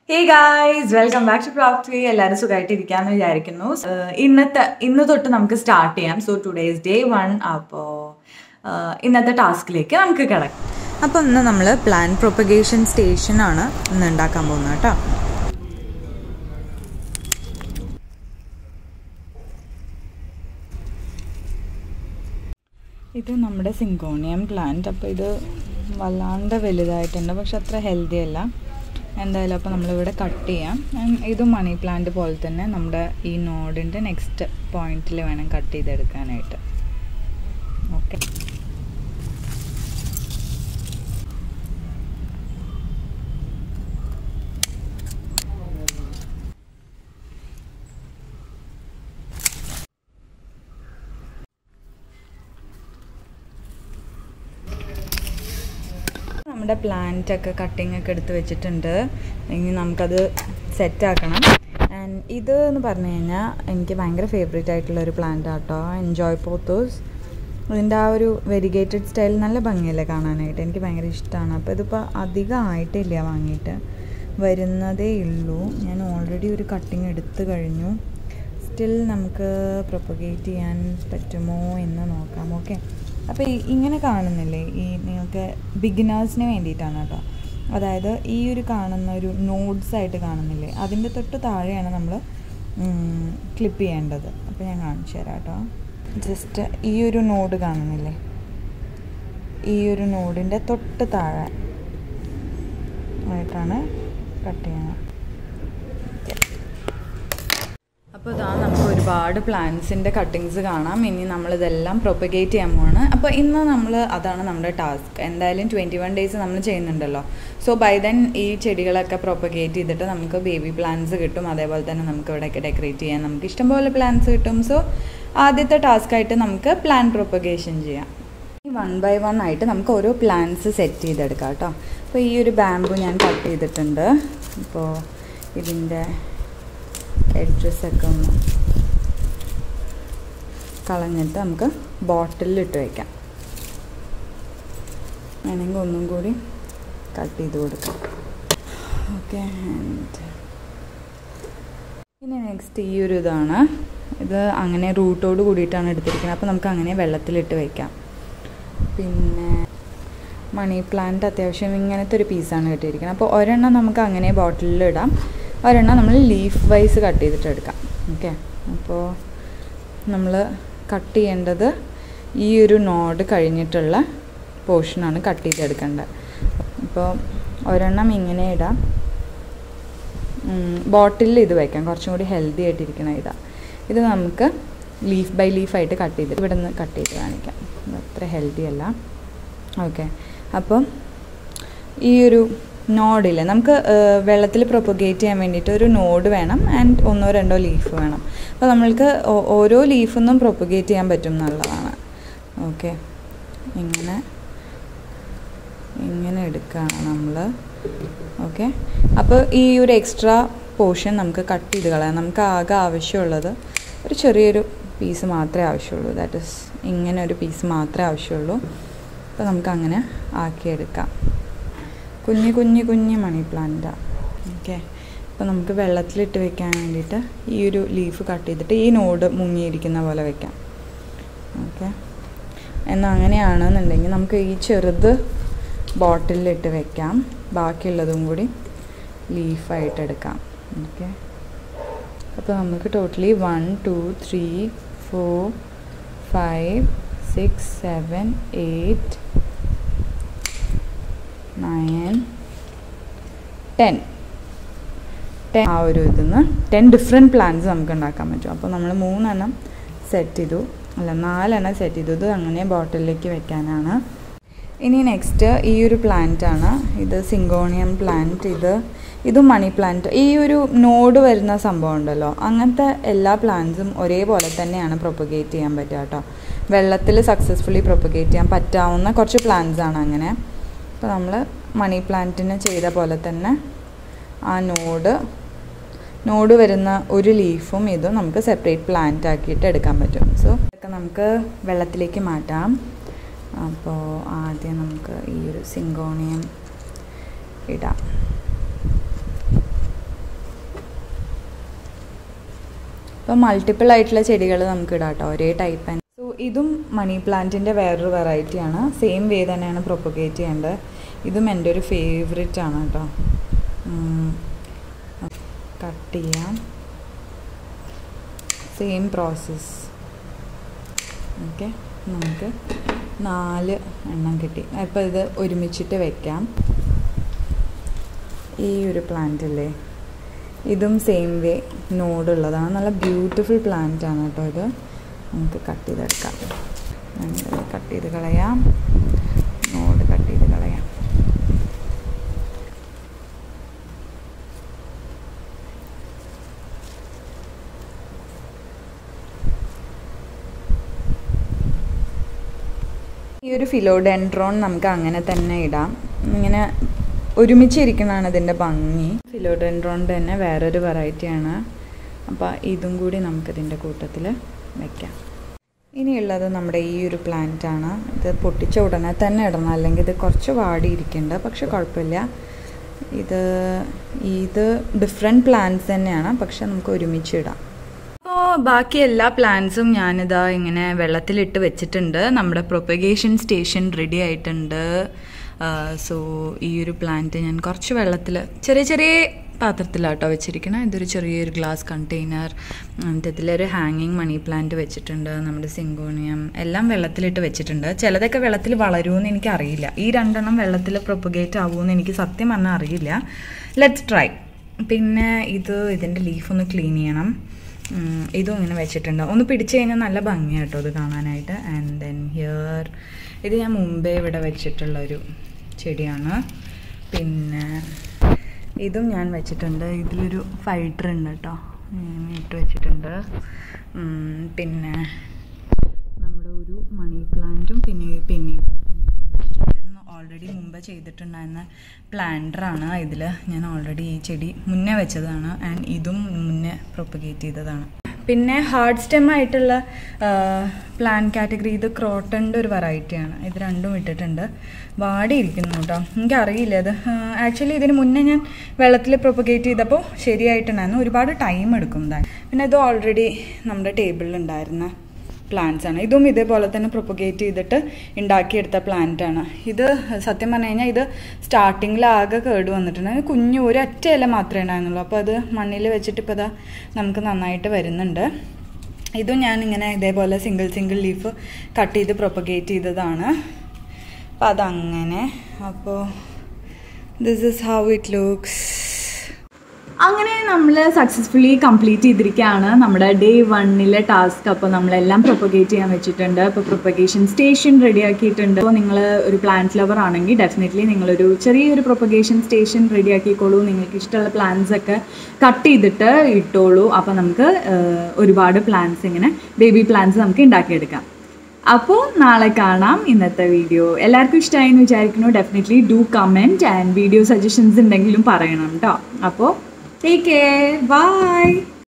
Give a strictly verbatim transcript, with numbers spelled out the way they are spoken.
Hey guys, welcome back to Prapthvi. എല്ലാവരും സുഖമായിട്ട് ഇരിക്കാമെന്ന് വിചാരിക്കുന്നു. ഇന്നത്തെ ഇന്ന് തൊട്ട് നമുക്ക് സ്റ്റാർട്ട് ചെയ്യാം. So today's day one. അപ്പോൾ ഇന്നത്തെ ടാസ്കിലേക്ക് നമുക്ക് കിടക്കാം. അപ്പോൾ ഇന്ന് നമ്മൾ പ്ലാൻ പ്രൊപ്പഗേഷൻ സ്റ്റേഷനാണ് ഇന്ന് ഉണ്ടാക്കാൻ പോകുന്നത് കേട്ടോ. ഇത് നമ്മുടെ സിങ്കോണിയം പ്ലാന്റ്. അപ്പോൾ ഇത് വല്ലാണ്ട് വലുതായിട്ടുണ്ട്, പക്ഷെ അത്ര ഹെൽത്തി അല്ല. എന്തായാലും അപ്പോൾ നമ്മളിവിടെ കട്ട് ചെയ്യാം. ഇത് മണി പ്ലാന്റ് പോലെ തന്നെ നമ്മുടെ ഈ നോഡിൻ്റെ നെക്സ്റ്റ് പോയിന്റിൽ വേണം കട്ട് ചെയ്തെടുക്കാനായിട്ട്. ഓക്കെ, നമ്മുടെ പ്ലാന്റൊക്കെ കട്ടിങ് ഒക്കെ എടുത്ത് വെച്ചിട്ടുണ്ട്. ഇനി നമുക്കത് സെറ്റാക്കണം. ആൻഡ് ഇത് എന്ന് പറഞ്ഞു കഴിഞ്ഞാൽ എനിക്ക് ഭയങ്കര ഫേവറേറ്റ് ആയിട്ടുള്ളൊരു പ്ലാന്റ് ആട്ടോ, എൻജോയ് പോത്തോസ്. ഇതിൻ്റെ ആ ഒരു വെരിഗേറ്റഡ് സ്റ്റൈൽ നല്ല ഭംഗിയല്ലേ കാണാനായിട്ട്, എനിക്ക് ഭയങ്കര ഇഷ്ടമാണ്. അപ്പോൾ ഇതിപ്പോൾ അധികം ആയിട്ടില്ല, വാങ്ങിയിട്ട് വരുന്നതേ ഉള്ളൂ. ഞാൻ ഓൾറെഡി ഒരു കട്ടിങ് എടുത്ത് കഴിഞ്ഞു. സ്റ്റിൽ നമുക്ക് പ്രൊപ്പഗേറ്റ് ചെയ്യാൻ പറ്റുമോ എന്ന് നോക്കാം. ഓക്കെ, അപ്പോൾ ഇങ്ങനെ കാണുന്നില്ലേ, ഈ നിങ്ങൾക്ക് ബിഗിനേഴ്സിന് വേണ്ടിയിട്ടാണ് കേട്ടോ. അതായത് ഈ ഒരു കാണുന്ന ഒരു നോഡ്സ് ആയിട്ട് കാണുന്നില്ലേ, അതിൻ്റെ തൊട്ട് താഴെയാണ് നമ്മൾ ക്ലിപ്പ് ചെയ്യേണ്ടത്. അപ്പോൾ ഞാൻ കാണിച്ചു തരാം കേട്ടോ. ജസ്റ്റ് ഈ ഒരു നോഡ് കാണുന്നില്ലേ, ഈ ഒരു നോഡിൻ്റെ തൊട്ട് താഴെ ആയിട്ടാണ് കട്ട് ചെയ്യണം. അപ്പോൾ ഇതാ നമുക്ക് ഒരുപാട് പ്ലാന്റ്സിൻ്റെ കട്ടിങ്സ് കാണാം. ഇനി നമ്മളിതെല്ലാം പ്രൊപ്പഗേറ്റ് ചെയ്യാൻ പോവാണ്. അപ്പോൾ ഇന്ന് നമ്മൾ അതാണ് നമ്മുടെ ടാസ്ക്. എന്തായാലും ട്വൻറ്റി വൺ ഡേയ്സ് നമ്മൾ ചെയ്യുന്നുണ്ടല്ലോ. സോ ബൈ ദെൻ ഈ ചെടികളൊക്കെ പ്രൊപ്പഗേറ്റ് ചെയ്തിട്ട് നമുക്ക് ബേബി പ്ലാന്റ്സ് കിട്ടും. അതേപോലെ തന്നെ നമുക്ക് ഇവിടെയൊക്കെ ഡെക്കറേറ്റ് ചെയ്യാൻ നമുക്ക് ഇഷ്ടംപോലെ പ്ലാന്റ്സ് കിട്ടും. സോ ആദ്യത്തെ ടാസ്ക്കായിട്ട് നമുക്ക് പ്ലാന്റ് പ്രൊപ്പഗേഷൻ ചെയ്യാം. വൺ ബൈ വൺ ആയിട്ട് നമുക്ക് ഓരോ പ്ലാന്റ്സ് സെറ്റ് ചെയ്തെടുക്കാം കേട്ടോ. അപ്പോൾ ഈ ഒരു ബാമ്പു ഞാൻ കട്ട് ചെയ്തിട്ടുണ്ട്. അപ്പോൾ ഇതിൻ്റെ എഡ്ജസൊക്കെ ഒന്ന് കളഞ്ഞിട്ട് നമുക്ക് ബോട്ടിലിട്ട് വയ്ക്കാം. വേണമെങ്കിൽ ഒന്നും കൂടി കട്ട് ചെയ്ത് കൊടുക്കാം. ഓക്കെ, പിന്നെ നെക്സ്റ്റ് ഈ ഒരു ഇതാണ്. ഇത് അങ്ങനെ റൂട്ടോട് കൂടിയിട്ടാണ് എടുത്തിരിക്കുന്നത്. അപ്പോൾ നമുക്ക് അങ്ങനെ വെള്ളത്തിലിട്ട് വയ്ക്കാം. പിന്നെ മണി പ്ലാന്റ് അത്യാവശ്യം ഇങ്ങനത്തെ ഒരു പീസാണ് കിട്ടിയിരിക്കുന്നത്. അപ്പോൾ ഒരെണ്ണം നമുക്ക് അങ്ങനെ ബോട്ടിലിലിടാം, ഒരെണ്ണം നമ്മൾ ലീഫ് വൈസ് കട്ട് ചെയ്തിട്ട് എടുക്കാം. ഓക്കെ, അപ്പോൾ നമ്മൾ കട്ട് ചെയ്യേണ്ടത് ഈ ഒരു നോഡ് കഴിഞ്ഞിട്ടുള്ള പോർഷനാണ് കട്ട് ചെയ്തെടുക്കേണ്ടത്. അപ്പോൾ ഒരെണ്ണം ഇങ്ങനെ ഇടാം, ബോട്ടിലിൽ ഇത് വയ്ക്കാം, കുറച്ചും കൂടി ഹെൽത്തി ആയിട്ടിരിക്കണം. ഇതാ ഇത് നമുക്ക് ലീഫ് ബൈ ലീഫായിട്ട് കട്ട് ചെയ്ത് ഇവിടെ നിന്ന് കട്ട് ചെയ്ത് കാണിക്കാം. അത്ര ഹെൽത്തി അല്ല. ഓക്കെ, അപ്പം ഈ ഒരു നോഡില്ല, നമുക്ക് വെള്ളത്തിൽ പ്രൊപ്പഗേറ്റ് ചെയ്യാൻ വേണ്ടിയിട്ട് ഒരു നോഡ് വേണം ആൻഡ് ഒന്നോ രണ്ടോ ലീഫ് വേണം. അപ്പോൾ നമ്മൾക്ക് ഓരോ ലീഫൊന്നും പ്രൊപ്പഗേറ്റ് ചെയ്യാൻ പറ്റും എന്നുള്ളതാണ്. ഓക്കെ, ഇങ്ങനെ ഇങ്ങനെ എടുക്കുകയാണ് നമ്മൾ. ഓക്കെ, അപ്പോൾ ഈ ഒരു എക്സ്ട്രാ പോർഷൻ നമുക്ക് കട്ട് ചെയ്ത് കളയാം. നമുക്ക് ആകെ ആവശ്യമുള്ളത് ഒരു ചെറിയൊരു പീസ് മാത്രമേ ആവശ്യമുള്ളൂ. ദാറ്റ് ഈസ് ഇങ്ങനെ ഒരു പീസ് മാത്രമേ ആവശ്യമുള്ളൂ. അപ്പോൾ നമുക്കങ്ങനെ ആക്കിയെടുക്കാം. കുഞ്ഞ് കുഞ്ഞ് കുഞ്ഞ് മണി പ്ലാന്റാണ്. ഓക്കെ, അപ്പോൾ നമുക്ക് വെള്ളത്തിലിട്ട് വെക്കാൻ വേണ്ടിയിട്ട് ഈ ഒരു ലീഫ് കട്ട് ചെയ്തിട്ട് ഈ നോഡ് മുങ്ങിയിരിക്കുന്ന പോലെ വെക്കാം. ഓക്കെ, എന്നാൽ അങ്ങനെയാണെന്നുണ്ടെങ്കിൽ നമുക്ക് ഈ ചെറുത് ബോട്ടിലിട്ട് വെക്കാം, ബാക്കിയുള്ളതും കൂടി ലീഫായിട്ട് എടുക്കാം. ഓക്കെ, അപ്പോൾ നമുക്ക് totally one two three four five six seven eight nine ten ten ആ ഒരു ഇതിൽ നിന്ന് ടെൻ ഡിഫറെൻറ്റ് പ്ലാന്റ്സ് നമുക്ക് ഉണ്ടാക്കാൻ പറ്റും. അപ്പോൾ നമ്മൾ മൂന്നെണ്ണം സെറ്റ് ചെയ്തു, അല്ല നാലെണ്ണം സെറ്റ് ചെയ്തു. ഇത് അങ്ങനെ ബോട്ടിലേക്ക് വെക്കാനാണ്. ഇനി നെക്സ്റ്റ് ഈ ഒരു പ്ലാന്റാണ്. ഇത് സിങ്കോണിയം പ്ലാന്റ്. ഇത് ഇതും മണി പ്ലാന്റ്. ഈ ഒരു നോഡ് വരുന്ന സംഭവം ഉണ്ടല്ലോ, അങ്ങനത്തെ എല്ലാ പ്ലാന്റ്സും ഒരേപോലെ തന്നെയാണ് പ്രൊപ്പഗേറ്റ് ചെയ്യാൻ പറ്റുക കേട്ടോ. വെള്ളത്തിൽ സക്സസ്ഫുള്ളി പ്രൊപ്പഗേറ്റ് ചെയ്യാൻ പറ്റാവുന്ന കുറച്ച് പ്ലാന്റ്സാണ് അങ്ങനെ. അപ്പോൾ നമ്മൾ മണി പ്ലാന്റിന് ചെയ്ത പോലെ തന്നെ ആ നോഡ് നോഡ് വരുന്ന ഒരു ലീഫും ഇതും നമുക്ക് സെപ്പറേറ്റ് പ്ലാന്റ് ആക്കിയിട്ട് എടുക്കാൻ പറ്റും. സോ ഇതൊക്കെ നമുക്ക് വെള്ളത്തിലേക്ക് മാറ്റാം. അപ്പോൾ ആദ്യം നമുക്ക് ഈ ഒരു സിങ്കോണിയം ഇടാം. അപ്പോൾ മൾട്ടിപ്പിൾ ആയിട്ടുള്ള ചെടികൾ നമുക്ക് ഇടാം കേട്ടോ, ഒരേ ടൈപ്പ് തന്നെ. സോ ഇതും മണി പ്ലാന്റിൻ്റെ വേറൊരു വെറൈറ്റിയാണ്. സെയിം വേ തന്നെയാണ് പ്രൊപ്പഗേറ്റ് ചെയ്യേണ്ടത്. ഇതും എൻ്റെ ഒരു ഫേവറേറ്റ് ആണ് കേട്ടോ. കട്ട് ചെയ്യാം, സെയിം പ്രോസസ്സ്. ഓക്കെ, നമുക്ക് നാല് എണ്ണം കിട്ടി. അപ്പോൾ ഇത് ഒരുമിച്ചിട്ട് വെക്കാം. ഈ ഒരു പ്ലാന്റ് അല്ലേ, ഇതും സെയിം വേ നോഡുള്ളതാണ്. നല്ല ബ്യൂട്ടിഫുൾ പ്ലാന്റ് ആണ് കേട്ടോ ഇത്. നമുക്ക് കട്ട് ചെയ്തെടുക്കാം. കട്ട് ചെയ്ത് കളയാം, നോഡ് കട്ട് ചെയ്ത് കളയാം. ഈ ഒരു ഫിലോഡെൻഡ്രോൺ നമുക്ക് അങ്ങനെ തന്നെ ഇടാം. ഇങ്ങനെ ഒരുമിച്ചിരിക്കണതാണ് ഇതിൻ്റെ ഭംഗി. ഫിലോഡെൻഡ്രോണിൻ്റെ തന്നെ വേറൊരു വെറൈറ്റിയാണ്. അപ്പോൾ ഇതും കൂടി നമുക്കിതിൻ്റെ കൂട്ടത്തിൽ വയ്ക്കാം. ഇനിയുള്ളത് നമ്മുടെ ഈ ഒരു പ്ലാന്റ് ആണ്. ഇത് പൊട്ടിച്ച ഉടനെ തന്നെ ഇടണം, അല്ലെങ്കിൽ ഇത് കുറച്ച് വാടിയിരിക്കുന്നുണ്ട്. പക്ഷെ കുഴപ്പമില്ല. ഇത് ഇത് ഡിഫറെൻറ്റ് പ്ലാന്റ്സ് തന്നെയാണ്, പക്ഷെ നമുക്ക് ഒരുമിച്ചിടാം. അപ്പോൾ ബാക്കി എല്ലാ പ്ലാന്റ്സും ഞാനിതാ ഇങ്ങനെ വെള്ളത്തിലിട്ട് വെച്ചിട്ടുണ്ട്. നമ്മുടെ പ്രൊപ്പഗേഷൻ സ്റ്റേഷൻ റെഡി ആയിട്ടുണ്ട്. സോ ഈ ഒരു പ്ലാന്റ് ഞാൻ കുറച്ച് വെള്ളത്തിൽ ചെറിയ ചെറിയ പാത്രത്തിലാട്ടോ വെച്ചിരിക്കണം. ഇതൊരു ചെറിയൊരു ഗ്ലാസ് കണ്ടെയ്നർ. എന്നിട്ട് ഇതിലൊരു ഹാങ്ങിങ് മണി പ്ലാന്റ് വെച്ചിട്ടുണ്ട്. നമ്മുടെ സിങ്കോണിയം എല്ലാം വെള്ളത്തിലിട്ട് വെച്ചിട്ടുണ്ട്. ചിലതൊക്കെ വെള്ളത്തിൽ വളരുമെന്ന് എനിക്കറിയില്ല. ഈ രണ്ടെണ്ണം വെള്ളത്തിൽ പ്രൊപ്പഗേറ്റ് ആവുമെന്ന് എനിക്ക് സത്യം പറഞ്ഞാൽ അറിയില്ല. Let's try. പിന്നെ ഇത് ഇതിൻ്റെ ലീഫ് ഒന്ന് ക്ലീൻ ചെയ്യണം. ഇതും ഇങ്ങനെ വെച്ചിട്ടുണ്ട്. ഒന്ന് പിടിച്ചു കഴിഞ്ഞാൽ നല്ല ഭംഗിയാട്ടോ ഇത് കാണാനായിട്ട്. ആൻഡ് ദെൻ ഹിയർ ഇത് ഞാൻ മുമ്പേ ഇവിടെ വെച്ചിട്ടുള്ളൊരു ചെടിയാണ്. പിന്നെ ഇതും ഞാൻ വെച്ചിട്ടുണ്ട്. ഇതിലൊരു ഫൈറ്റർ ഉണ്ട് കേട്ടോ, ഇട്ട് വെച്ചിട്ടുണ്ട്. പിന്നെ നമ്മുടെ ഒരു മണി പ്ലാന്റും പിന്നെ പിന്നെ ഓൾറെഡി മുമ്പ് ചെയ്തിട്ടുണ്ടായിരുന്ന പ്ലാന്ററാണ്. ഇതിൽ ഞാൻ ഓൾറെഡി ഈ ചെടി മുന്നേ വെച്ചതാണ്. ആൻഡ് ഇതും മുന്നേ പ്രൊപ്പഗേറ്റ് ചെയ്തതാണ്. പിന്നെ ഹാർഡ് സ്റ്റെം ആയിട്ടുള്ള പ്ലാന്റ് കാറ്റഗറി ഇത് ക്രോട്ടൻ്റെ ഒരു വെറൈറ്റിയാണ്. ഇത് രണ്ടും ഇട്ടിട്ടുണ്ട്. വാടിയിരിക്കുന്നു കേട്ടോ, എനിക്കറിയില്ല ഇത്. ആക്ച്വലി ഇതിന് മുന്നേ ഞാൻ വെള്ളത്തിൽ പ്രൊപ്പഗേറ്റ് ചെയ്തപ്പോൾ ശരിയായിട്ടുണ്ടായിരുന്നു. ഒരുപാട് ടൈം എടുക്കും ഇതാ. പിന്നെ ഇത് ഓൾറെഡി നമ്മുടെ ടേബിളിലുണ്ടായിരുന്ന പ്ലാന്റ്സ് ആണ്. ഇതും ഇതേപോലെ തന്നെ പ്രൊപ്പഗേറ്റ് ചെയ്തിട്ട് ഉണ്ടാക്കിയെടുത്ത പ്ലാന്റ് ആണ്. ഇത് സത്യം പറഞ്ഞു കഴിഞ്ഞാൽ ഇത് സ്റ്റാർട്ടിങ്ങിൽ ആകെ കേട് വന്നിട്ടുണ്ട്. കുഞ്ഞു ഒരു ഒറ്റ ഇല മാത്രമേ ഉണ്ടായിരുന്നുള്ളൂ. അപ്പോൾ അത് മണ്ണിൽ വെച്ചിട്ട് ഇപ്പോൾ ഇതാ നമുക്ക് നന്നായിട്ട് വരുന്നുണ്ട്. ഇതും ഞാനിങ്ങനെ ഇതേപോലെ സിംഗിൾ സിംഗിൾ ലീഫ് കട്ട് ചെയ്ത് പ്രൊപ്പഗേറ്റ് ചെയ്തതാണ്. അപ്പോൾ അതങ്ങനെ. അപ്പോൾ this is how it looks. അങ്ങനെ നമ്മൾ സക്സസ്ഫുള്ളി കംപ്ലീറ്റ് ചെയ്തിരിക്കുകയാണ് നമ്മുടെ ഡേ വണ്ണിലെ ടാസ്ക്. അപ്പോൾ നമ്മളെല്ലാം പ്രൊപ്പഗേറ്റ് ചെയ്യാൻ വെച്ചിട്ടുണ്ട്. അപ്പോൾ പ്രൊപ്പഗേഷൻ സ്റ്റേഷൻ റെഡി ആക്കിയിട്ടുണ്ട്. അപ്പോൾ നിങ്ങൾ ഒരു പ്ലാന്റ് ലവർ ആണെങ്കിൽ ഡെഫിനറ്റ്ലി നിങ്ങളൊരു ചെറിയൊരു പ്രൊപ്പഗേഷൻ സ്റ്റേഷൻ റെഡി ആക്കിക്കോളൂ. നിങ്ങൾക്ക് ഇഷ്ടമുള്ള പ്ലാന്റ്സ് ഒക്കെ കട്ട് ചെയ്തിട്ട് ഇട്ടോളൂ. അപ്പോൾ നമുക്ക് ഒരുപാട് പ്ലാന്റ്സ് ഇങ്ങനെ ബേബി പ്ലാന്റ്സ് നമുക്ക് ഉണ്ടാക്കിയെടുക്കാം. അപ്പോൾ നാളെ കാണാം. ഇന്നത്തെ വീഡിയോ എല്ലാവർക്കും ഇഷ്ടമായി എന്ന് വിചാരിക്കുന്നു. Definitely do comment and video suggestions ഉണ്ടെങ്കിലും പറയണം കേട്ടോ. അപ്പോൾ take care. Bye.